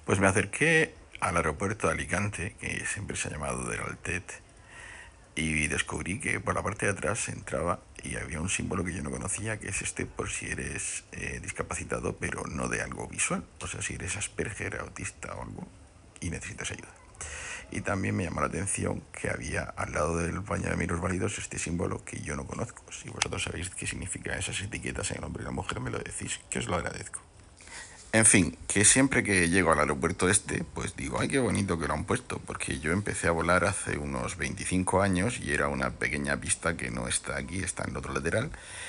Pues me acerqué al aeropuerto de Alicante, que siempre se ha llamado del Altet, y descubrí que por la parte de atrás se entraba y había un símbolo que yo no conocía, que es este por si eres discapacitado, pero no de algo visual. O sea, si eres Asperger, autista o algo y necesitas ayuda. Y también me llamó la atención que había al lado del baño de minusválidos este símbolo que yo no conozco. Si vosotros sabéis qué significan esas etiquetas en el hombre y la mujer, me lo decís, que os lo agradezco. En fin, que siempre que llego al aeropuerto este, pues digo, ay, qué bonito que lo han puesto, porque yo empecé a volar hace unos 25 años y era una pequeña pista que no está aquí, está en el otro lateral,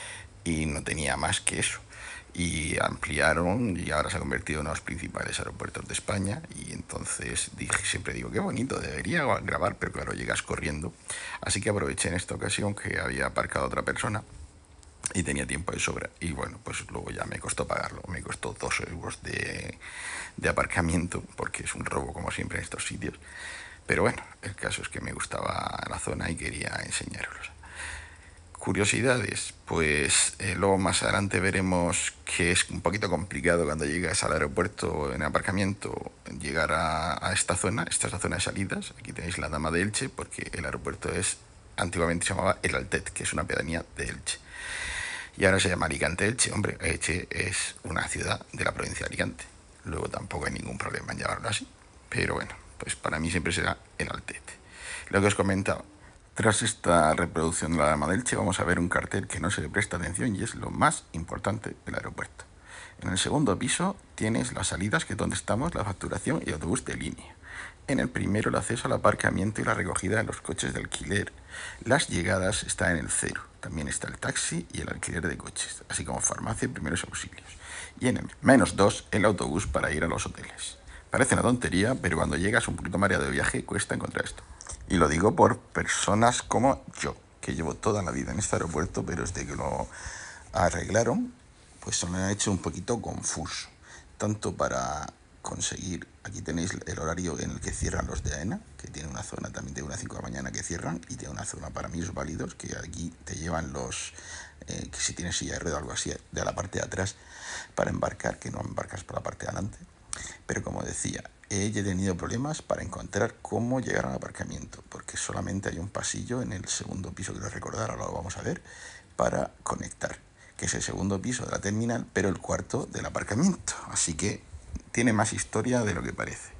y no tenía más que eso. Y ampliaron y ahora se ha convertido en uno de los principales aeropuertos de España. Y entonces dije, siempre digo, qué bonito, debería grabar, pero claro, llegas corriendo. Así que aproveché en esta ocasión que había aparcado otra persona y tenía tiempo de sobra. Y bueno, pues luego ya me costó pagarlo. Me costó 2 euros de aparcamiento, porque es un robo como siempre en estos sitios. Pero bueno, el caso es que me gustaba la zona y quería enseñarlos. Curiosidades, pues luego más adelante veremos que es un poquito complicado cuando llegas al aeropuerto en aparcamiento llegar a esta zona. Esta es la zona de salidas. Aquí tenéis la Dama de Elche, porque el aeropuerto es antiguamente se llamaba El Altet, que es una pedanía de Elche. Y ahora se llama Alicante Elche. Hombre, Elche es una ciudad de la provincia de Alicante. Luego tampoco hay ningún problema en llamarlo así. Pero bueno, pues para mí siempre será el Altete. Lo que os comentaba, tras esta reproducción de la Dama de Elche vamos a ver un cartel que no se le presta atención y es lo más importante del aeropuerto. En el segundo piso tienes las salidas, que es donde estamos, la facturación y autobús de línea. En el primero el acceso al aparcamiento y la recogida de los coches de alquiler. Las llegadas están en el cero. También está el taxi y el alquiler de coches, así como farmacia y primeros auxilios. Y en el -2 el autobús para ir a los hoteles. Parece una tontería, pero cuando llegas un poquito mareado de viaje cuesta encontrar esto. Y lo digo por personas como yo, que llevo toda la vida en este aeropuerto, pero desde que lo arreglaron, pues se me ha hecho un poquito confuso. Tanto para conseguir, aquí tenéis el horario en el que cierran los de AENA, que tiene una zona también de 1 a 5 de la mañana que cierran, y tiene una zona para minusválidos, que aquí te llevan los, que si tienes silla de rueda o algo así, de la parte de atrás para embarcar, que no embarcas por la parte de adelante. Pero como decía, he tenido problemas para encontrar cómo llegar al aparcamiento, porque solamente hay un pasillo en el segundo piso, quiero recordar, ahora lo vamos a ver, para conectar, que es el segundo piso de la terminal, pero el cuarto del aparcamiento. Así que tiene más historia de lo que parece.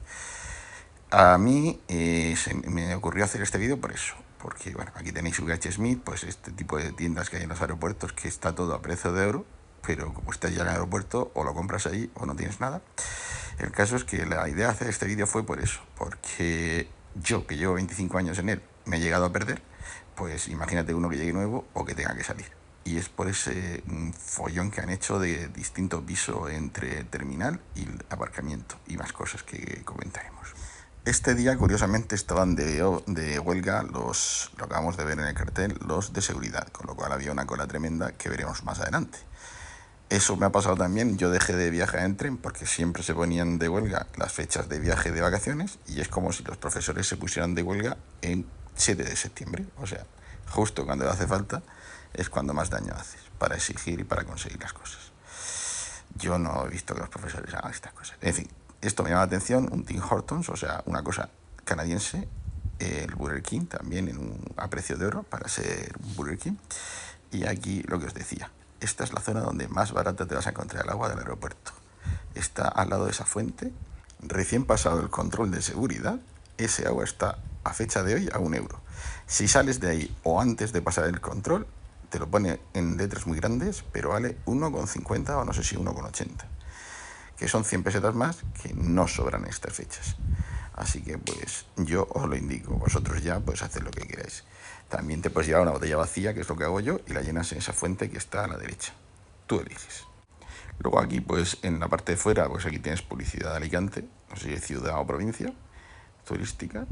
A mí me ocurrió hacer este vídeo por eso, porque bueno, aquí tenéis UH Smith, pues este tipo de tiendas que hay en los aeropuertos, que está todo a precio de oro, pero como estás ya en el aeropuerto, o lo compras allí o no tienes nada. El caso es que la idea de hacer este vídeo fue por eso, porque yo, que llevo 25 años en él, me he llegado a perder, pues imagínate uno que llegue nuevo o que tenga que salir. Y es por ese follón que han hecho de distinto piso entre terminal y aparcamiento y más cosas que comentaremos. Este día, curiosamente, estaban de huelga los, lo acabamos de ver en el cartel, los de seguridad, con lo cual había una cola tremenda que veremos más adelante. Eso me ha pasado también, yo dejé de viajar en tren porque siempre se ponían de huelga las fechas de viaje de vacaciones y es como si los profesores se pusieran de huelga en 7 de septiembre. O sea, justo cuando hace falta es cuando más daño haces para exigir y para conseguir las cosas. Yo no he visto que los profesores hagan estas cosas. En fin, esto me llama la atención, un Tim Hortons, o sea, una cosa canadiense, el Burger King también a precio de oro para ser un Burger King. Y aquí lo que os decía, esta es la zona donde más barata te vas a encontrar el agua del aeropuerto. Está al lado de esa fuente, recién pasado el control de seguridad, ese agua está a fecha de hoy a 1 euro. Si sales de ahí o antes de pasar el control, te lo pone en letras muy grandes, pero vale 1,50 o no sé si 1,80, que son 100 pesetas más que no sobran en estas fechas. Así que pues yo os lo indico, vosotros ya pues haced lo que queráis. También te puedes llevar una botella vacía, que es lo que hago yo, y la llenas en esa fuente que está a la derecha. Tú eliges. Luego aquí pues en la parte de fuera pues aquí tienes publicidad de Alicante, no sé si es ciudad o provincia turística.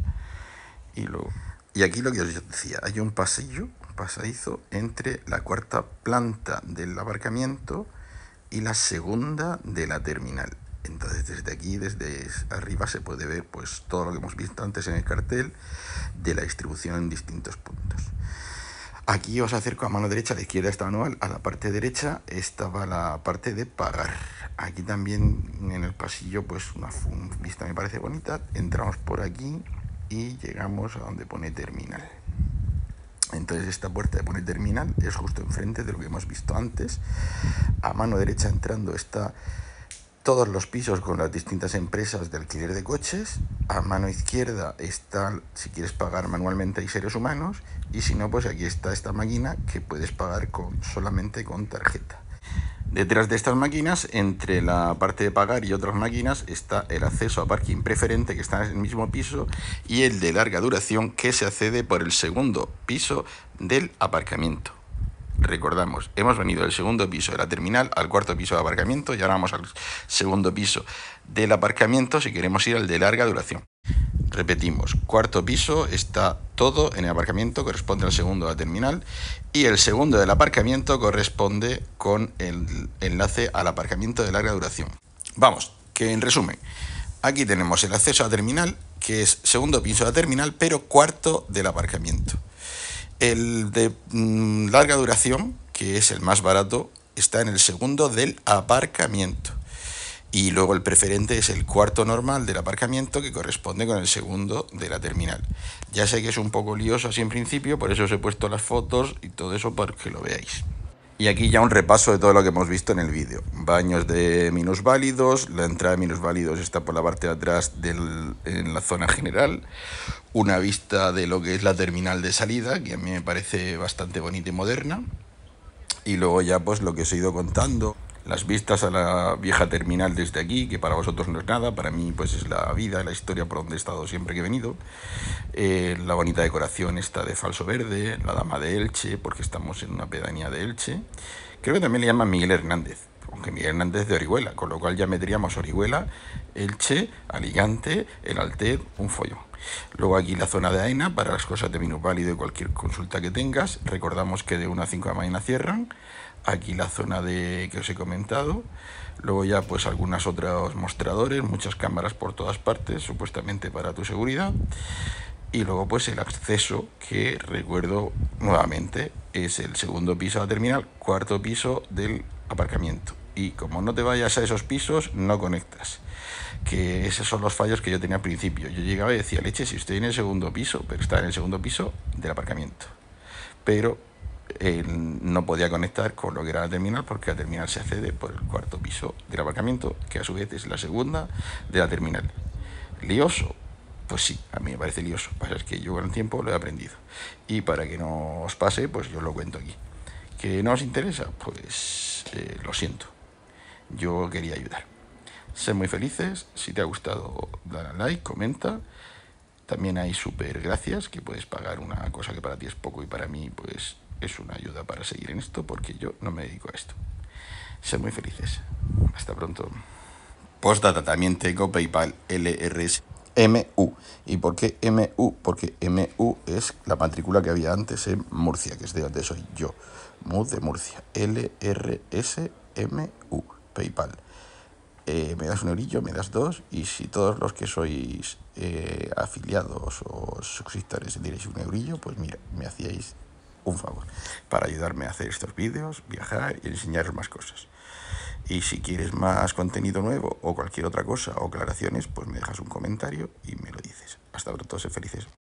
Y aquí lo que os decía, hay un pasillo, un pasadizo entre la cuarta planta del aparcamiento y la segunda de la terminal. Entonces desde aquí, desde arriba, se puede ver pues todo lo que hemos visto antes en el cartel de la distribución en distintos puntos. Aquí os acerco a mano derecha, a la izquierda está manual, a la parte derecha estaba la parte de pagar. Aquí también en el pasillo pues una vista me parece bonita, entramos por aquí y llegamos a donde pone terminal. Entonces esta puerta de pone terminal es justo enfrente de lo que hemos visto antes. A mano derecha entrando está todos los pisos con las distintas empresas de alquiler de coches. A mano izquierda está, si quieres pagar manualmente, hay seres humanos, y si no, pues aquí está esta máquina que puedes pagar solamente con tarjeta. Detrás de estas máquinas, entre la parte de pagar y otras máquinas, está el acceso a parking preferente, que está en el mismo piso, y el de larga duración, que se accede por el segundo piso del aparcamiento. Recordamos, hemos venido del segundo piso de la terminal al cuarto piso de aparcamiento y ahora vamos al segundo piso del aparcamiento si queremos ir al de larga duración. Repetimos, cuarto piso está todo en el aparcamiento, corresponde al segundo de la terminal, y el segundo del aparcamiento corresponde con el enlace al aparcamiento de larga duración. Vamos, que en resumen, aquí tenemos el acceso a la terminal, que es segundo piso de la terminal, pero cuarto del aparcamiento. El de larga duración, que es el más barato, está en el segundo del aparcamiento. Y luego el preferente es el cuarto normal del aparcamiento, que corresponde con el segundo de la terminal. Ya sé que es un poco lioso así en principio, por eso os he puesto las fotos y todo eso para que lo veáis. Y aquí ya un repaso de todo lo que hemos visto en el vídeo. Baños de minusválidos, la entrada de minusválidos está por la parte de atrás en la zona general. Una vista de lo que es la terminal de salida, que a mí me parece bastante bonita y moderna. Y luego ya pues lo que os he ido contando, las vistas a la vieja terminal desde aquí, que para vosotros no es nada, para mí pues es la vida, la historia por donde he estado siempre que he venido. La bonita decoración esta de falso verde, la dama de Elche, porque estamos en una pedanía de Elche. Creo que también le llaman Miguel Hernández, aunque Miguel Hernández de Orihuela, con lo cual ya meteríamos Orihuela, Elche, Alicante, el Altet, un follón. Luego aquí la zona de AENA para las cosas de minusválido y cualquier consulta que tengas. Recordamos que de 1 a 5 de la mañana cierran. Aquí la zona que os he comentado. Luego ya pues algunos otros mostradores, muchas cámaras por todas partes, supuestamente para tu seguridad. Y luego pues el acceso, que recuerdo nuevamente, es el segundo piso de la terminal, cuarto piso del aparcamiento. Y como no te vayas a esos pisos, no conectas. Que esos son los fallos que yo tenía al principio. Yo llegaba y decía, leche, si estoy en el segundo piso, pero está en el segundo piso del aparcamiento. Pero no podía conectar con lo que era la terminal, porque la terminal se accede por el cuarto piso del aparcamiento, que a su vez es la segunda de la terminal. ¿Lioso? Pues sí, a mí me parece lioso. Pasa es que yo con el tiempo lo he aprendido. Y para que no os pase, pues yo lo cuento aquí. ¿Que no os interesa? Pues lo siento. Yo quería ayudar. Sed muy felices. Si te ha gustado, dale a like, comenta. También hay súper gracias, que puedes pagar una cosa que para ti es poco y para mí pues es una ayuda para seguir en esto, porque yo no me dedico a esto. Sed muy felices. Hasta pronto. Postdata, también tengo PayPal, LRS. MU. ¿Y por qué MU? Porque MU es la matrícula que había antes en Murcia, que es de donde soy yo. MU de Murcia. LRSMU. PayPal. Me das un eurillo, me das dos, y si todos los que sois afiliados o suscriptores diréis un eurillo, pues mira, me hacíais un favor para ayudarme a hacer estos vídeos, viajar y enseñaros más cosas. Y si quieres más contenido nuevo o cualquier otra cosa o aclaraciones, pues me dejas un comentario y me lo dices. Hasta pronto, sed felices.